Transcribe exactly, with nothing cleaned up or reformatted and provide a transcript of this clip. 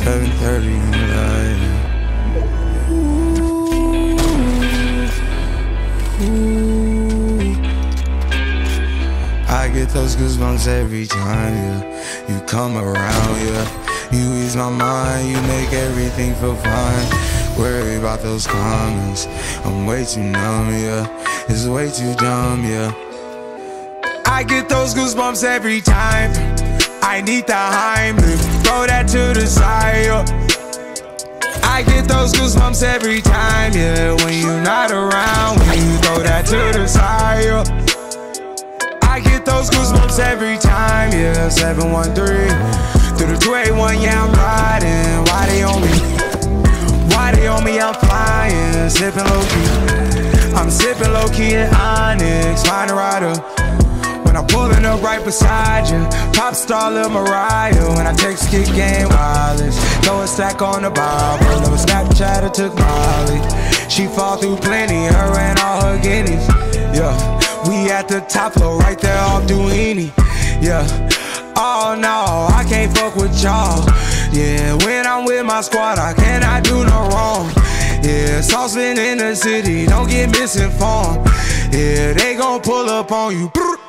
seven thirty in the night. I get those goosebumps every time, yeah. You come around, yeah. You ease my mind, you make everything feel fine. Worry about those comments, I'm way too numb, yeah. It's way too dumb, yeah. I get those goosebumps every time. I need the Heimlich, throw that to the side, yeah. I get those goosebumps every time, yeah. When you're not around, when you throw that to the side, yeah. I get those goosebumps every time, yeah. seven one three through the two eight one, yeah, I'm riding. Why they on me? Why they on me? I'm flying, sipping low-key. I'm sipping low-key in Onyx, find a rider. When I'm pulling up right beside you, pop star Lil Mariah. When I text kick game wireless, throw a stack on the Bible. Never Snapchat or took Molly. She fall through plenty, her and all her guineas. Yeah, we at the top floor, right there off Duini. Yeah, oh no, I can't fuck with y'all. Yeah, when I'm with my squad, I cannot do no wrong. Yeah, saucepan in the city, don't get misinformed. Yeah, they gon' pull up on you.